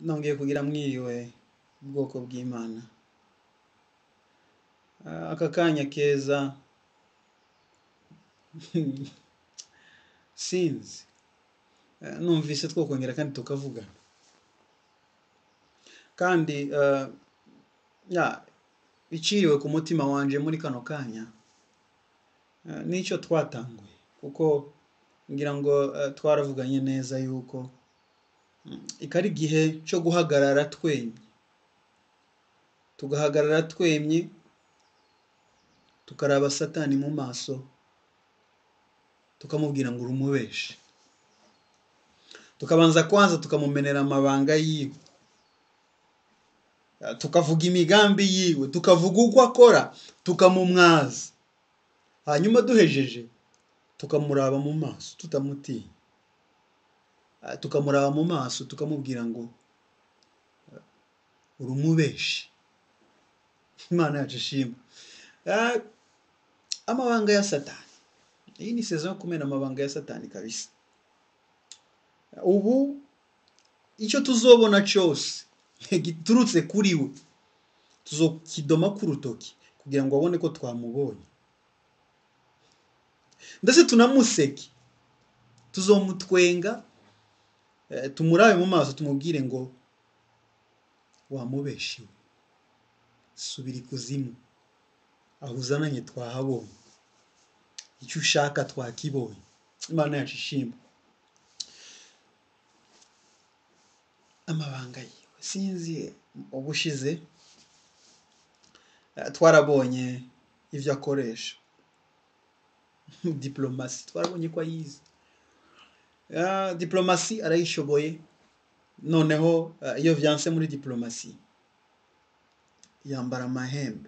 nongeye kugira mwiriwe ubwoko bw'Imana. Aka kanya keza sinzi numvise twokongera kandi tukavugana kandi biciriwe ku mutima wanje muri kano kanya nicyo twatanguye, kuko ngira ngo twaravuganye neza yuko ikari gihe cyo guhagarara twemye, tugahagarara twemye tukaraba Satani mu maso tukamubwira ngo urumubeshe, tukabanza kwanza tukamumenera amabanga yiwe, tukavuga imigambi yiwe, tukavuga uko akora, tukamumwaza, hanyuma duhejeje tukamuraba mu maso tutamutinya, tukamuraba mu maso tukamubwira ngo urumubeshe. Imana yacu ishimwe. Amabanga ya Satani, iyi ni season yo kumena amabanga ya Satani kabisa. Ubu icyo tuzobona cyose giturutse kuri we tuzokidoma ku rutoki kugira ngo abone ko twamubonye, ndetse tunamuseke, tuzomutwenga, tumurabe mu maso tumubwire ngo wamubeshiwe, subira ikuzimu, aho uzananye twahabonye, icyo ushaka twakibonye. Imana yacu ishimwe. Amabanga yiwe sinzi, ubushize twarabonye ibyo akoresha, diplomasi twarabonye ko ayizi, diplomasi arayishoboye. Noneho iyo vyanse muri diplomasi yambara amahembe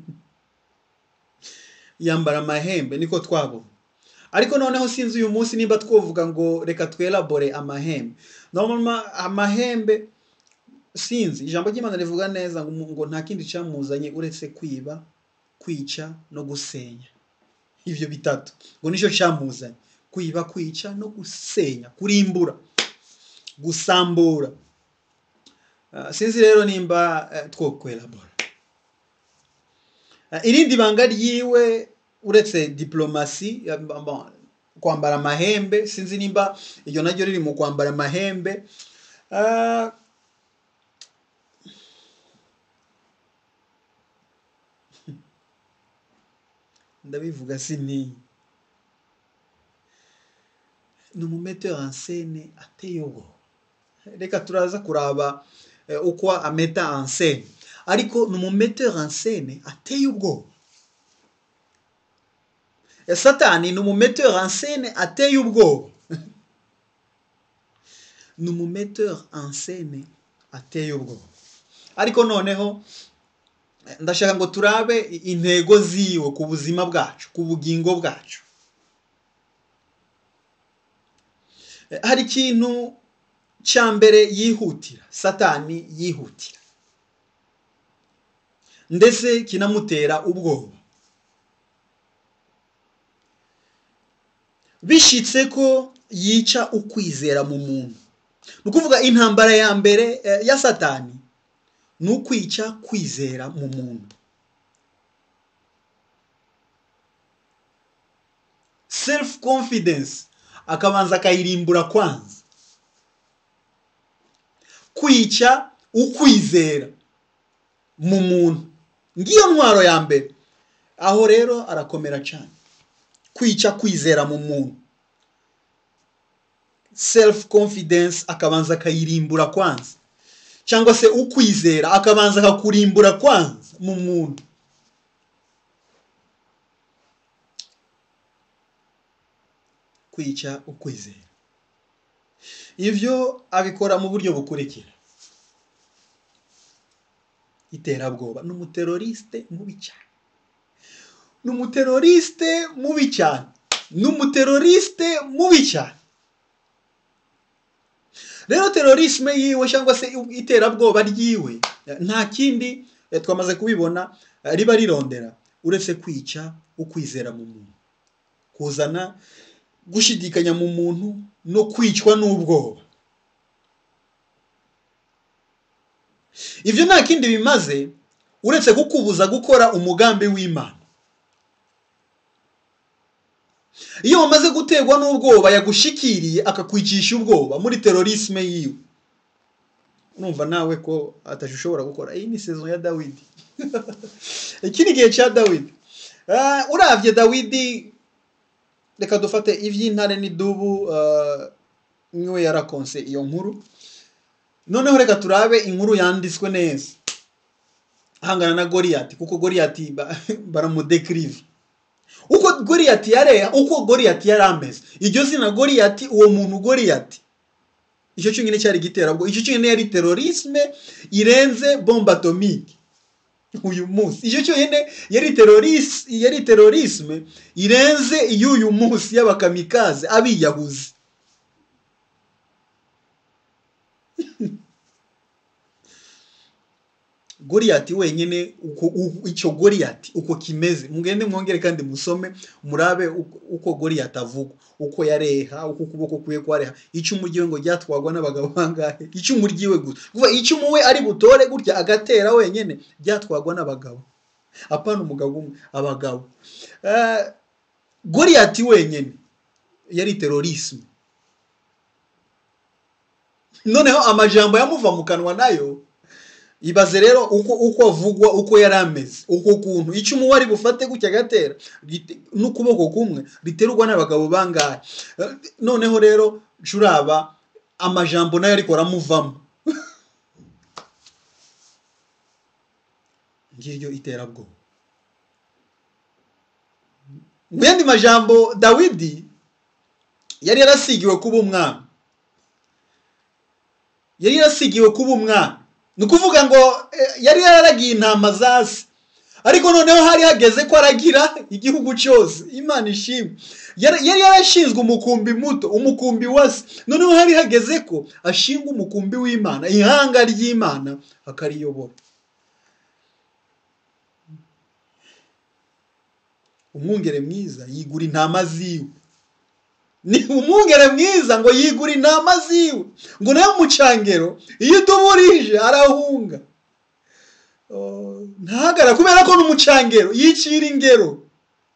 yambara amahembe, niko twabonye. Ariko noneho sinzi uyu munsi nimba twovuga ngo reka twelabore amahembe. Normalement amahembe sinzi, ijambo ry'Imana rivuga neza ngo nta kindi cyamuzanye uretse kwiba, kwica no gusenya. Ivyo bitatu ngo nico cyamuzanye: kwiba, kwica no gusenya, kurimbura, gusambura. Sinzi rero nimba twokwelabora. Irindi banga ryiwe uretse diplomasi, kwambara amahembe, sinzi nimba iryo naryo riri mu kwambara amahembe. Ndabivuga ni umumetteur en scène ateye ubwoba. Reka turaza kuraba uko ameta en scène, ariko ni umumetteur en scène ateye ubwoba. Satani ni umumetteur en scène ateye ubwoba. Ni umumetteur en scène ateye ubwoba. Ariko noneho ndashaka ngo turabe intego ziwe ku buzima bwacu, ku bugingo bwacu. Hari ikintu cya mbere yihutira, Satani yihutira, ndetse kinamutera ubwoba. Bishitse ko yica ukwizera mu muntu. Nukuvuga intambara ya mbere ya Satani ni ukwica kwizera mu muntu. Self confidence akabanza akayirimbura kwanza. Kwica ukwizera mu muntu, ngiyo ntwaro ya mbere. Aho rero arakomera cyane, kwica kwizera mu muntu. Self confidence akabanza akayirimbura kwanza, cyangwa se ukwizera akabanza akakurimbura kwanza mu muntu. Kwica ukwizera, ivyo abikora mu buryo bukurikira: iterabwoba. Ni umuteroriste mubi cyane, ni umuteroriste mubi cyane, ni umuteroriste mubi cyane. Rero terorisme yiwe cyangwa se iterabwoba ryiwe nta kindi twamaze kubibona riba rirondera uretse kwica ukwizera mu muntu, kuzana gushidikanya mu muntu no kwicwa n'ubwoba. Ivyo nta kindi bimaze uretse kukubuza gukora umugambi w'Imana. Iyo wamaze gutegwa n'ubwoba yagushikiriye akakwicisha ubwoba muri terorisme yiwe, numva nawe ko atashobora gukora. Iyi ni saison ya Dawidi. Iki ni gihe cya Dawidi. Uravye Dawidi, reka dufate ivy'intare n'idubu, niwe yarakonse iyo nkuru. Noneho reka turabe inkuru yanditswe neza hangana na Goliath, kuko Goliath baramudekrive uko Goliath yareha, uko Goliath yarameze. Iryo zina Goliath, uwo muntu Goliath, icyo cyonyine cyari giterabwo, icyo cyonyine yari terorisme irenze bombe atomique. Uyu munsi icyo cyonyine yari terorisme irenze y'uyu munsi y'abakamikaze abiyahuzi. Goliath wenyine icyo Goliath uko kimeze, mugende mwongere kandi musome murabe uko Goliath avuga, uko yareha, uko kuboko kuye kwareha. Icumu ryiwe ngo ryatwagwa n'abagabo bangahe? Icumu ryiwe gusa, kuva icumu we ari butore gutya agatera wenyine ryatwagwa n'abagabo, apana umugabo umwe, abagabo. Goliath wenyine yari terorisme. Noneho amajambo yamuva mu kanwa nayo, ibaze rero uko avugwa, uko yarameze, uko kuntu icumu wari bufate gutya gatera n'ukuboko kumwe riterwa n'abagabo bangahe. Noneho rero curaba amajambo nayo ariko ramuvamo. Ngiryo iterabwo. Mwende majambo Dawidi yari yarasigiwe kuba umwami, yari yarasigiwe kuba umwami. Nukuvuga ngo yari yararagiye intama zase, ariko noneho hari hageze ko aragira igihugu cyose. Imana ishimwe. Yari yarashinzwe umukumbi muto, umukumbi wase. Noneho hari hageze ko ashinga umukumbi w'Imana, ihanga ry'Imana akariyobora. Umwungere mwiza yigura intama ziwe. Ni umwungere mwiza ngo yigura intama ziwe, ngo nayo mucangero iyo utuburije arahunga. Ntagara kubera ko n'umucangero yicira ingero,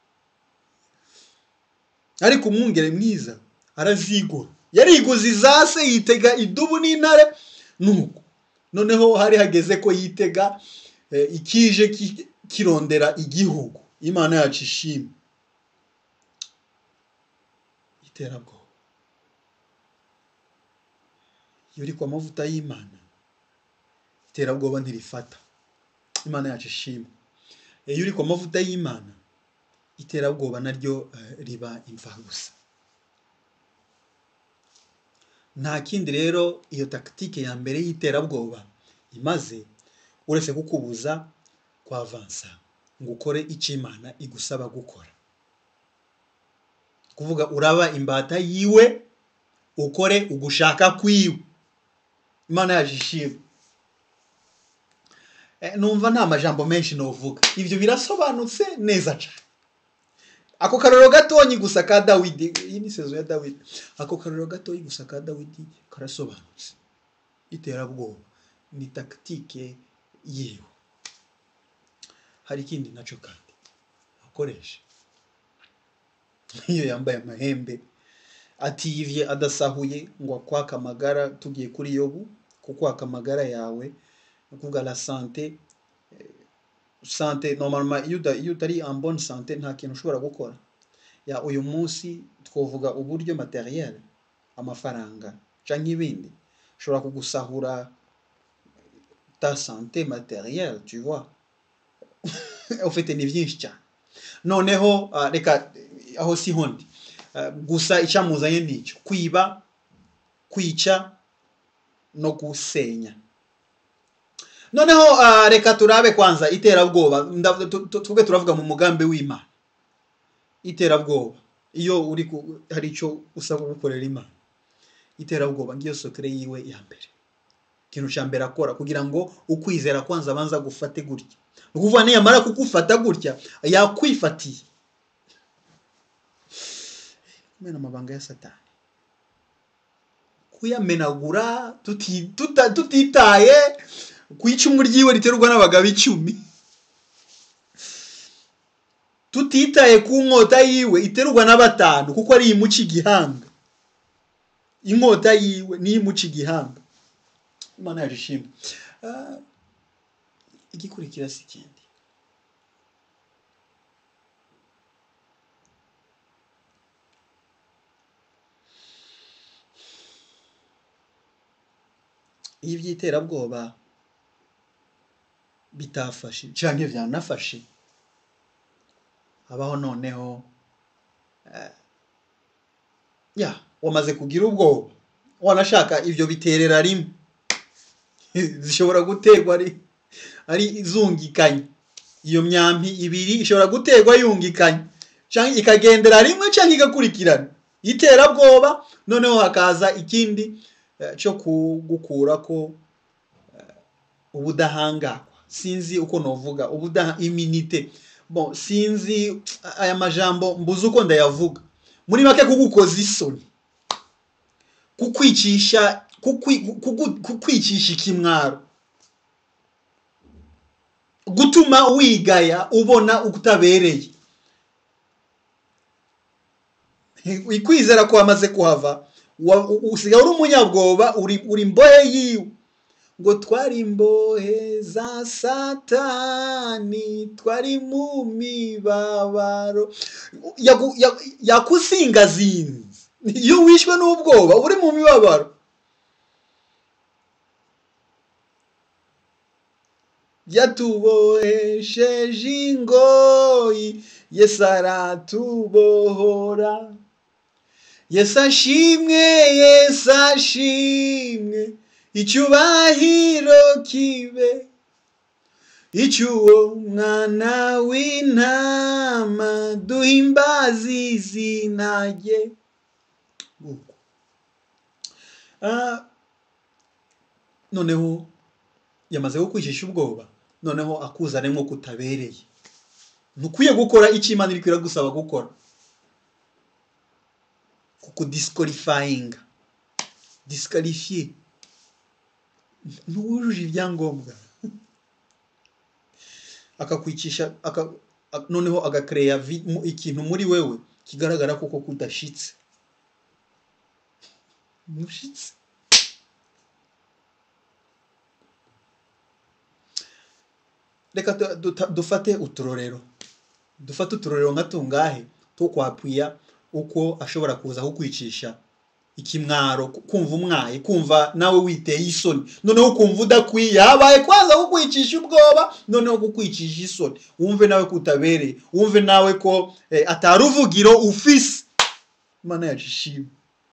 ariko umwungere mwiza arazigura. Yariguze izase, yitega idubu n'intare nuko. Noneho hari hageze ko yitega ikije kirondera igihugu. Imana yacu ishimwe. Iterabwo. Yuri kwa mavuta y'Imana, iterabwoba ntirifata. Imana yacu ishimwe. Yuri kwa mavuta y'Imana, iterabwoba naryo riba imva gusa. Nta kindi rero iyo taktike ya mbere y'iterabwoba imaze uretse kukubuza kwa avansa ngo ukore icyo Imana igusaba gukora. Kuvuga uraba imbata yiwe, ukore ugushaka kwiwe. Imana yajishimwe. Numva nta majambo menshi novuga, ivyo birasobanutse neza cyane. Ako karoro gatonyi gusa ka Dawidi, iyi ni saison ya Dawidi. Ako karoro gatonyi gusa ka Dawidi karasobanutse. Iterabwoba ni taktike yiwe. Hari ikindi naco kandi akoresha. Iyo yambaye amahembe ativye adasahuye ngo akwaka amagara. Tugiye kuri Yobu, kukwaka amagara yawe kuvuga la santé normalement iyo utari en bonne santé nta kintu ushobora gukora. Ya uyu munsi twovuga uburyo materiel, amafaranga canke ibindi ushobora kugusahura ta santé matérielle, tu vois. En fait ni byinshi cyane. Noneho reka aho si hondi, gusa icyamuzanye n'icyo kwiba, kwica no gusenya. Noneho reka turabe kwanza iterabwoba. Tuvuge turavuga mu mugambi w'Imana. Iterabwoba iyo uri hari icyo usaba gukorera Imana, iterabwoba ngiyo sokere yiwe ya mbere. Ikintu cya mbere akora kugira ngo ukwizera kwanza abanza gufate gutya, ukuvuga niyo yamara kugufata gutya yakwifatiye. Kumena amabanga ya Satani, kuyamenagura tutitaye ku icumu ryiwe riterwa n'abagabo 10 tutitaye ku nkota yiwe iterwa na 5 kuko ari imuci igihanga inkota yiwe ni imuci igihanga Imana yashimye igikurikira sikindi iby'iterabwoba bitafashe canke vyanafashe abaho noneho wamaze kugira ubwoba wanashaka ivyo biterera rimwe zishobora gutegwa ari izungikanye iyo myampi ibiri ishobora gutegwa yungikanye canke ikagendera rimwe canke igakurikirana iterabwoba noneho hakaza ikindi cyo kugukura ko ubudahangakwa sinzi uko novuga immunité bon sinzi aya majambo mbuze uko ndayavuga muri make kugukoza isoni kukwicisha ikimwaro gutuma wigaya ubona ukutabereye ikwizera ko amaze kuhava usigaye uri umunyabwoba uri mbohe yiwe ngo twari imbohe za satani twari mu mibabaro yakusingazinze iyo wishwe n'ubwoba uri mu mibabaro yatubohesheje ingoyi Yesu aratubohora Yesu ashimwe icyubahiro kibe icyuwo mwana w'intama duhimbaza izina rye noneho yamaze kukwishisha ubwoba noneho akuzanemo kutabereye ntukwiye gukora icyo Imana iri kwiragusaba gukora kukudisqualifying disqualifier ntuwujuje ibyangombwa akakwicisha noneho agakreya ikintu muri wewe kigaragara koko kudashitse mushitse reka dufate uturorero nka tungahe to kwapwiya uko ashobora kuza kukwicisha ikimwaro kumva umwaye kumva nawe witeye isoni noneho kumva udakwiye habaye kwanza kukwicisha ubwoba noneho kukwicisha isoni wumve nawe kutabereye wumve nawe ko ataruvugiro ufise Imana yashimye